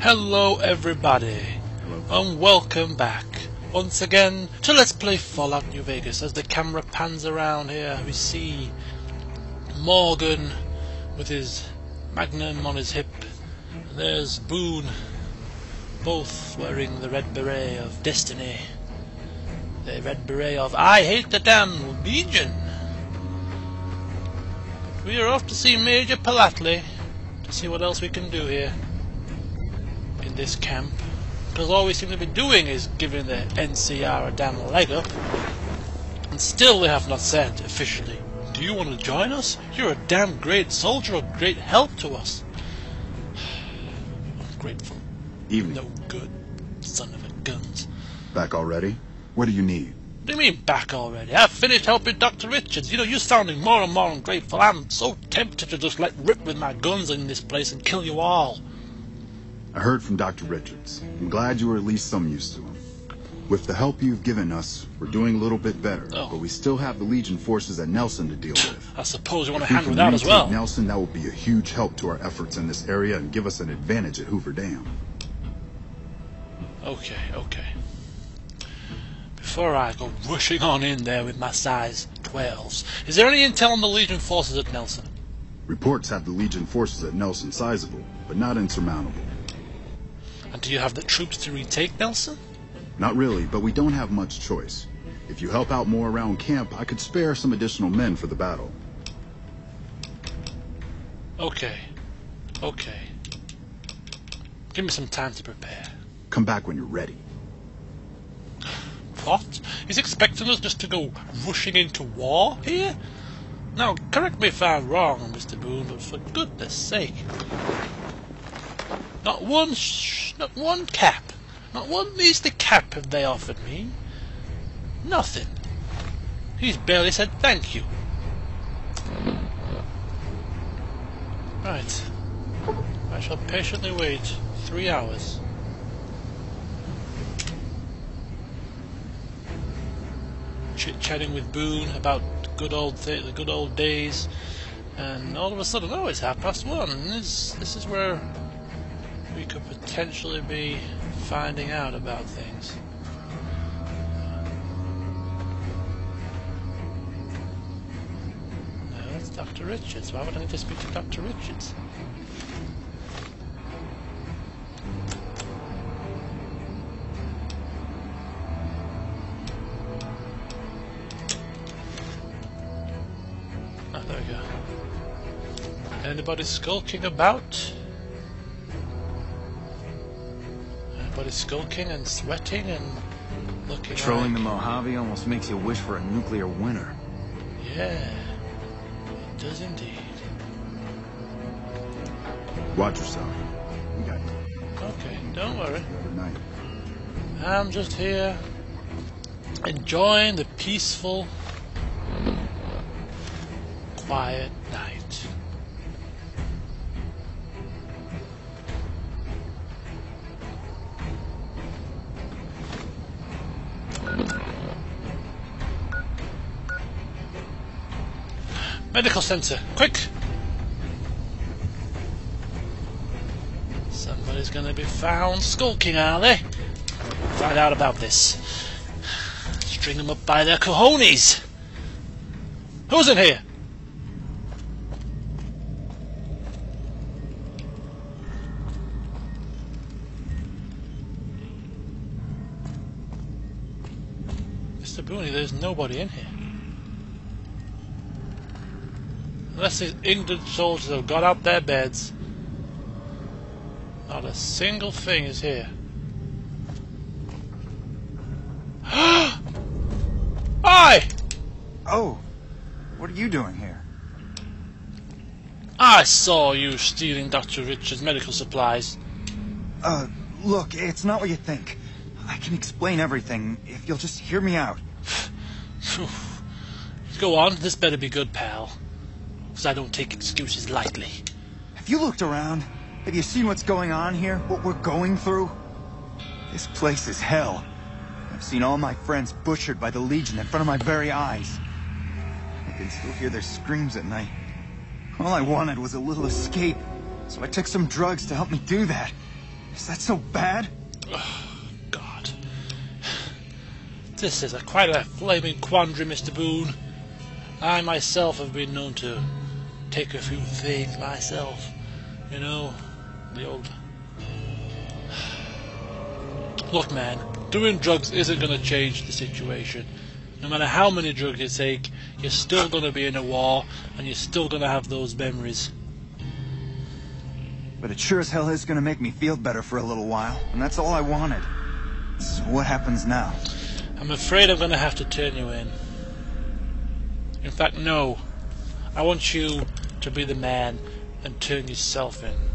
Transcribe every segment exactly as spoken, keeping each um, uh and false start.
Hello everybody, Hello. and welcome back once again to Let's Play Fallout New Vegas. As the camera pans around here, we see Morgan with his magnum on his hip, and there's Boone, both wearing the red beret of destiny, the red beret of I hate the damn Legion. But we are off to see Major Palatli to see what else we can do here in this camp, because all we seem to be doing is giving the N C R a damn leg up, and still they have not said officially, do you want to join us? You're a damn great soldier, a great help to us. I'm grateful. Evening. No good son of a guns. Back already? What do you need? What do you mean back already? I've finished helping Doctor Richards. You know, you're sounding more and more ungrateful. I'm so tempted to just let rip with my guns in this place and kill you all. I heard from Doctor Richards. I'm glad you were at least some use to him. With the help you've given us, we're doing a little bit better, oh. but we still have the Legion forces at Nelson to deal with. I suppose you want If to we handle can that as well. retake Nelson, that will be a huge help to our efforts in this area and give us an advantage at Hoover Dam. Okay, okay. Before I go rushing on in there with my size twelves, is there any intel on the Legion forces at Nelson? Reports have the Legion forces at Nelson sizable, but not insurmountable. And do you have the troops to retake Nelson? Not really, but we don't have much choice. If you help out more around camp, I could spare some additional men for the battle. Okay. Okay. Give me some time to prepare. Come back when you're ready. What? He's expecting us just to go rushing into war here? Now, correct me if I'm wrong, Mister Boone, but for goodness sake. Not one sh not one cap. Not one measly cap have they offered me. Nothing. He's barely said thank you. Right. I shall patiently wait three hours. Chit-chatting with Boone about good old th the good old days, and all of a sudden, oh, it's half past one. This this is where we could potentially be finding out about things. No, that's Doctor Richards. Why would I need to speak to Doctor Richards? Ah, there we go. Anybody skulking about? Anybody skulking and sweating and looking Patrolling like... the Mojave almost makes you wish for a nuclear winter. Yeah, it does indeed. Watch yourself. We got you. Okay, don't worry. Good night. I'm just here enjoying the peaceful, quiet night. Medical center, quick! Somebody's gonna be found skulking, are they? Find out about this. String them up by their cojones! Who's in here? Mister Booney, there's nobody in here. Unless these England soldiers have got out their beds. Not a single thing is here. Hi! Oh, what are you doing here? I saw you stealing Doctor Richards' medical supplies. Uh, look, it's not what you think. I can explain everything if you'll just hear me out. Go on, this better be good, pal. Because I don't take excuses lightly. Have you looked around? Have you seen what's going on here? What we're going through? This place is hell. I've seen all my friends butchered by the Legion in front of my very eyes. I can still hear their screams at night. All I wanted was a little escape, so I took some drugs to help me do that. Is that so bad? Oh, God. This is a quite a flaming quandary, Mister Boone. I myself have been known to take a few things myself. You know, the old... Look, man, doing drugs isn't going to change the situation. No matter how many drugs you take, you're still going to be in a war, and you're still going to have those memories. But it sure as hell is going to make me feel better for a little while, and that's all I wanted. So what happens now? I'm afraid I'm going to have to turn you in. In fact, no. I want you to be the man and turn yourself in.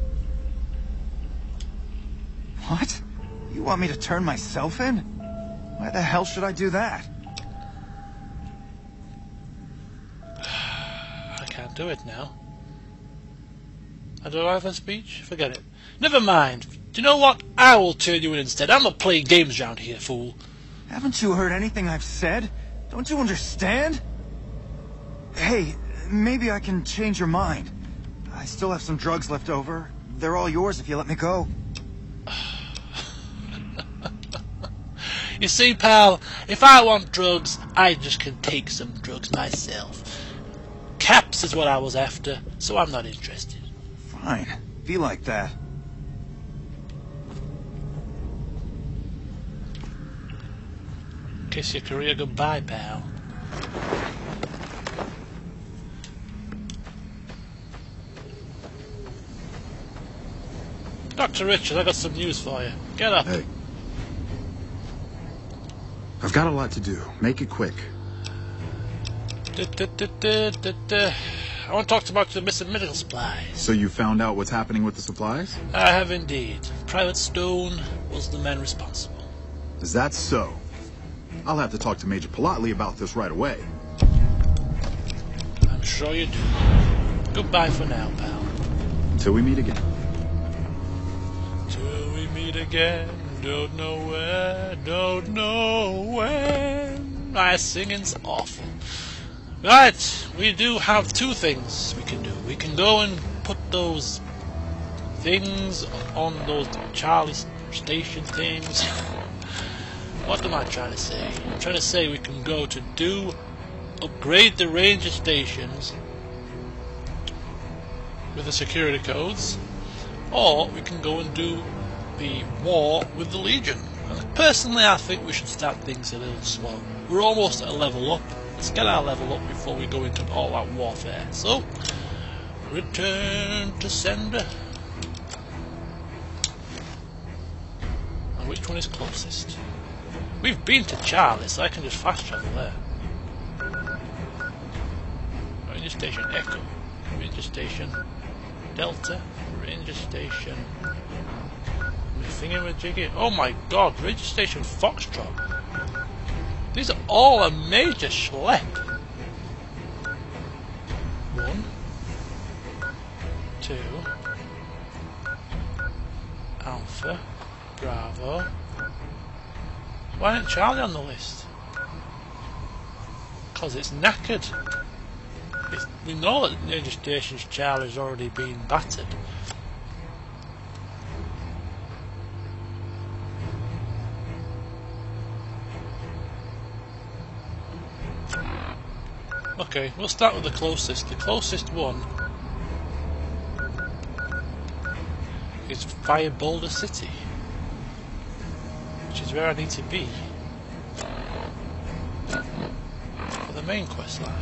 What? You want me to turn myself in? Why the hell should I do that? I can't do it now. I don't have a speech? Forget it. Never mind. Do you know what? I will turn you in instead. I'm not playing games around here, fool. Haven't you heard anything I've said? Don't you understand? Hey, maybe I can change your mind. I still have some drugs left over. They're all yours if you let me go. You see, pal, if I want drugs, I just can take some drugs myself. Caps is what I was after, so I'm not interested. Fine. Be like that. Kiss your career goodbye, pal. Doctor Richard, I got some news for you. Get up. Hey. I've got a lot to do. Make it quick. Du, du, du, du, du, du. I want to talk about the missing medical supplies. So you found out what's happening with the supplies? I have indeed. Private Stone was the man responsible. Is that so? I'll have to talk to Major Politely about this right away. I'm sure you do. Goodbye for now, pal. Till we meet again. Till we meet again. Don't know where, don't know when. My singing's awful. Right, we do have two things we can do. We can go and put those things on those Charlie Station things. What am I trying to say? I'm trying to say we can go to do, upgrade the ranger stations with the security codes, or we can go and do the war with the Legion. And personally, I think we should start things a little slow. We're almost at a level up. Let's get our level up before we go into all-out warfare. So, return to sender. And which one is closest? We've been to Charlie, so I can just fast travel there. Ranger Station Echo, Ranger Station Delta, Ranger Station Thingamajiggy. Oh my god, Ranger Station Foxtrot. These are all a major schlep. One, two, Alpha, Bravo. Why isn't Charlie on the list? Because it's knackered. It's, we know that Ranger Station Charlie's already been battered. Okay, we'll start with the closest. The closest one is via Boulder City, which is where I need to be for the main quest line.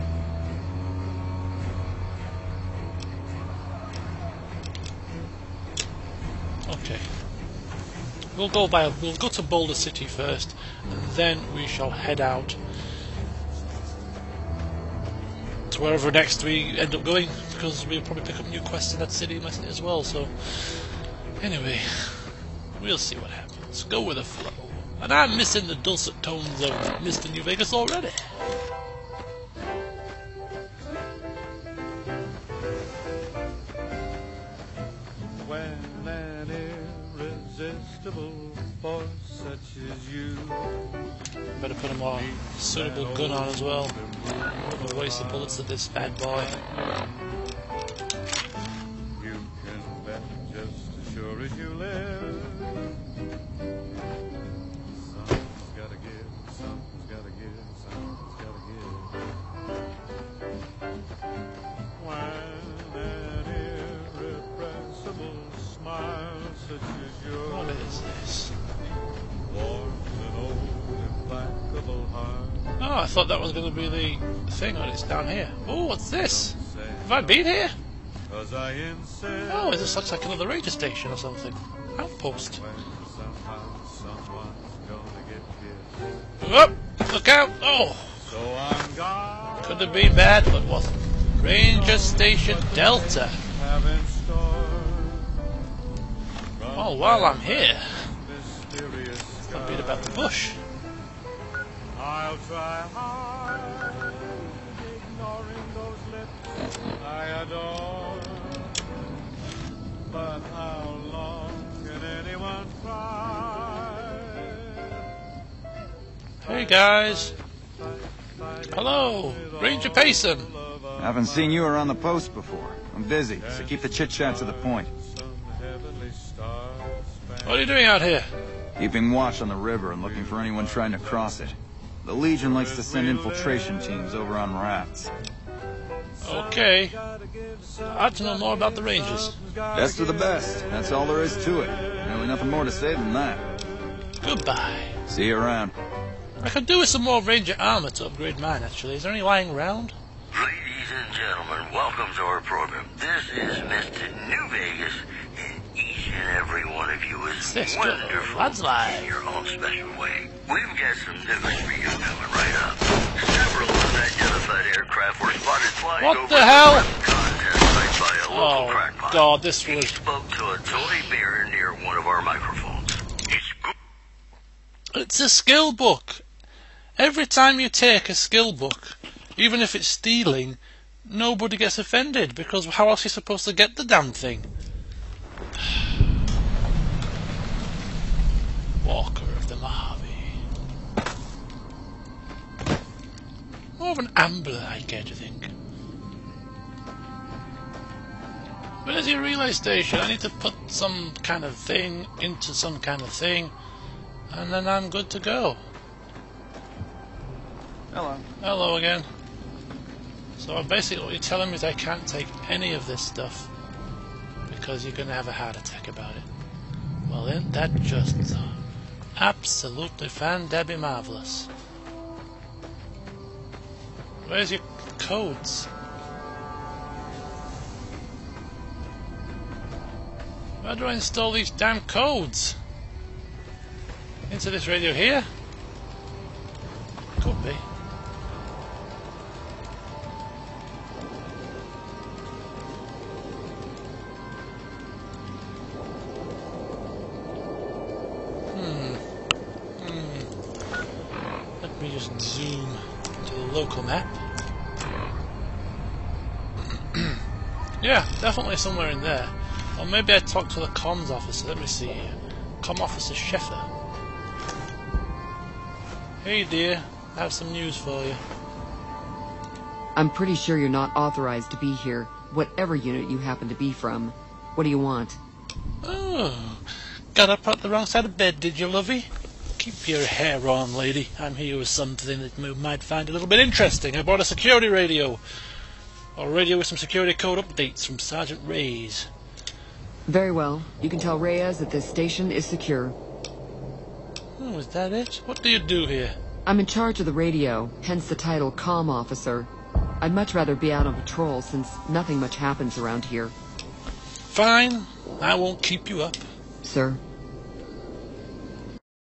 Okay, we'll go by. We'll go to Boulder City first, and then we shall head out to wherever next we end up going, because we'll probably pick up new quests in that city as well. So, anyway, we'll see what happens. Go with the flow. And I'm missing the dulcet tones of Mister New Vegas already. When an irresistible force such as you. Better put a more suitable gun on as well. I'm gonna waste the bullets of this bad boy. You can bet just as sure as you you live. Something's gotta give, something's gotta give, something's gotta give. When an irrepressible smile such as yours. What is this? Warms an old implacable heart. Oh, I thought that was going to be the thing, and it's down here. Oh, what's this? Have I been here? Cause I insist. Oh, this looks like another ranger station or something. Outpost. When somehow someone's gonna get kissed. Whoop! Look out! Oh! So I'm gone. Could have been bad, but wasn't. Ranger Station Delta. Have in store. Oh, while I'm here, Mysterious I'll beat about the bush. I'll try hard, ignoring those lips I adore. But how long can anyone try? Hey guys. Hello, Ranger Payson. Haven't seen you around the post before. I'm busy, so keep the chit-chat to the point. Some heavenly stars What are you doing out here? Keeping watch on the river and looking for anyone trying to cross it. The Legion likes to send infiltration teams over on rafts. Okay. I'd to know more about the Rangers. Best of the best. That's all there is to it. Really nothing more to say than that. Goodbye. See you around. I could do with some more Ranger armor to upgrade mine, actually. Is there any lying around? Ladies and gentlemen, welcome to our program. This is Mister New Vegas, and each and every one of you is This good. wonderful That's live. in your own special way. We've got some news for you coming right up. Several unidentified aircraft were spotted flying What over the hell? present contest site by a local Oh, crackpot. God, this He was... spoke to a toy bear near one of our microphones. It's good. It's a skill book. Every time you take a skill book, even if it's stealing, nobody gets offended, because how else are you supposed to get the damn thing? Walker of the Mojave. More of an ambler, I care to think. Where's your relay station? I need to put some kind of thing into some kind of thing, and then I'm good to go. Hello. Hello again. So basically what you're telling me is I can't take any of this stuff because you're going to have a heart attack about it. Well, isn't that just absolutely fan-dabby-marvellous? Where's your codes? Where do I install these damn codes? Into this radio here? Could be. Let me just zoom to the local map. Yeah, definitely somewhere in there. Or maybe I talked to the comms officer. Let me see here. Comm officer Sheffer. Hey dear, I have some news for you. I'm pretty sure you're not authorized to be here, whatever unit you happen to be from. What do you want? Oh, got up at the wrong side of bed, did you, lovey? Keep your hair on, lady. I'm here with something that you might find a little bit interesting. I bought a security radio. A radio with some security code updates from Sergeant Reyes. Very well. You can tell Reyes that this station is secure. Oh, is that it? What do you do here? I'm in charge of the radio, hence the title Comm Officer. I'd much rather be out on patrol since nothing much happens around here. Fine. I won't keep you up. Sir?